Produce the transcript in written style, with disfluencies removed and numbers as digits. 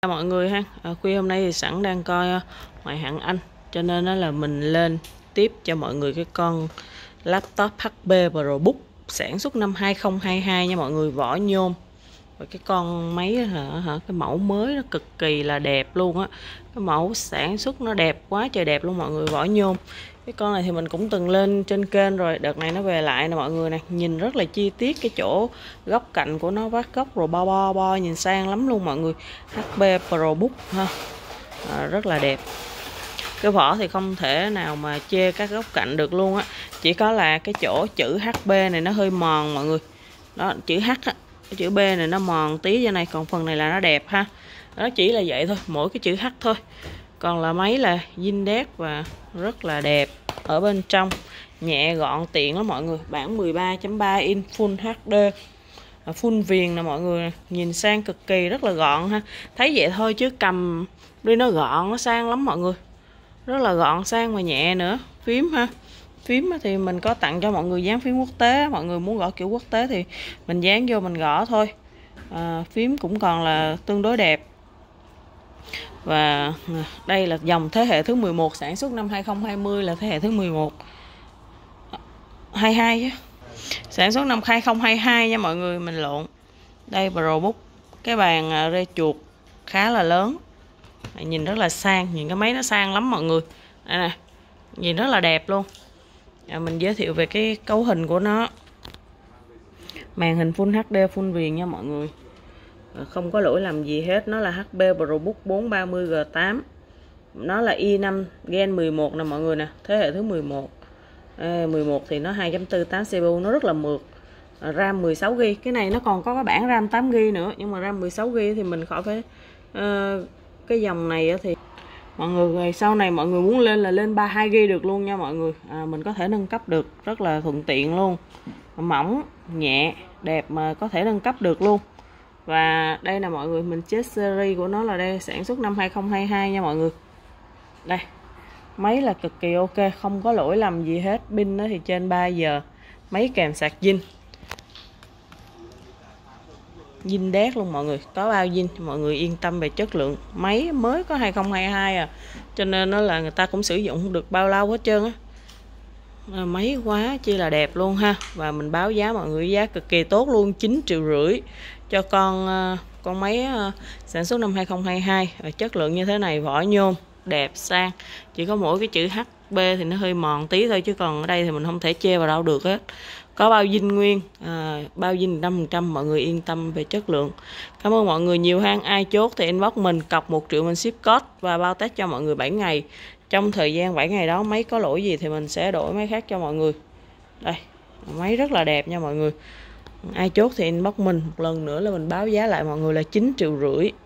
Mọi người ha, khuya hôm nay thì sẵn đang coi Ngoại hạng Anh, cho nên đó là mình lên tiếp cho mọi người cái con laptop HP ProBook sản xuất năm 2022 nha mọi người, vỏ nhôm. Và cái con máy cái mẫu mới nó cực kỳ là đẹp luôn á. Cái mẫu sản xuất nó đẹp quá trời đẹp luôn mọi người, vỏ nhôm. Cái con này thì mình cũng từng lên trên kênh rồi, đợt này nó về lại nè mọi người nè, nhìn rất là chi tiết, cái chỗ góc cạnh của nó vát góc rồi bo nhìn sang lắm luôn mọi người. HP ProBook ha, rất là đẹp. Cái vỏ thì không thể nào mà chê các góc cạnh được luôn á, chỉ có là cái chỗ chữ HP này nó hơi mòn mọi người. Đó, chữ H á, cái chữ B này nó mòn tí như này, còn phần này là nó đẹp ha. Nó chỉ là vậy thôi, mỗi cái chữ H thôi. Còn là máy là zin đét và rất là đẹp. Ở bên trong nhẹ gọn tiện lắm mọi người, bản 13.3 inch Full HD, full viền nè mọi người, nhìn sang cực kỳ rất là gọn ha. Thấy vậy thôi chứ cầm đi nó gọn, nó sang lắm mọi người, rất là gọn sang mà nhẹ nữa. Phím ha, phím thì mình có tặng cho mọi người dán phím quốc tế, mọi người muốn gõ kiểu quốc tế thì mình dán vô mình gõ thôi. Phím cũng còn là tương đối đẹp. Và đây là dòng thế hệ thứ 11, sản xuất năm 2020, là thế hệ thứ 11 22 chứ, sản xuất năm 2022 nha mọi người, mình lộn. Đây ProBook, cái bàn rê chuột khá là lớn, nhìn rất là sang, nhìn cái máy nó sang lắm mọi người. Đây nè, nhìn rất là đẹp luôn. Mình giới thiệu về cái cấu hình của nó. Màn hình Full HD full viền nha mọi người, không có lỗi lầm gì hết. Nó là HP ProBook 430G8, nó là i5 Gen 11 nè mọi người nè, thế hệ thứ 11. 11 thì nó 2.48 CPU, nó rất là mượt. RAM 16GB, cái này nó còn có cái bản RAM 8GB nữa, nhưng mà RAM 16GB thì mình khỏi phải. Cái dòng này thì mọi người sau này mọi người muốn lên là lên 32GB được luôn nha mọi người. Mình có thể nâng cấp được, rất là thuận tiện luôn, mỏng nhẹ đẹp mà có thể nâng cấp được luôn. Và đây là mọi người, mình check series của nó là đây, sản xuất năm 2022 nha mọi người. Đây, máy là cực kỳ ok, không có lỗi lầm gì hết. Pin nó thì trên 3 giờ, máy kèm sạc zin, zin đét luôn mọi người, có bao zin, mọi người yên tâm về chất lượng. Máy mới có 2022 à, cho nên nó là người ta cũng sử dụng được bao lâu hết trơn á. Máy quá chi là đẹp luôn ha. Và mình báo giá mọi người giá cực kỳ tốt luôn, 9,5 triệu cho con máy sản xuất năm 2022. Chất lượng như thế này, vỏ nhôm đẹp sang, chỉ có mỗi cái chữ HB thì nó hơi mòn tí thôi, chứ còn ở đây thì mình không thể chê vào đâu được hết. Có bao zin nguyên, bao zin 100%, mọi người yên tâm về chất lượng. Cảm ơn mọi người nhiều ha. Ai chốt thì inbox mình, cọc 1 triệu mình ship code và bao test cho mọi người 7 ngày. Trong thời gian 7 ngày đó máy có lỗi gì thì mình sẽ đổi máy khác cho mọi người. Đây, máy rất là đẹp nha mọi người. Ai chốt thì inbox mình, một lần nữa là mình báo giá lại mọi người là 9,5 triệu.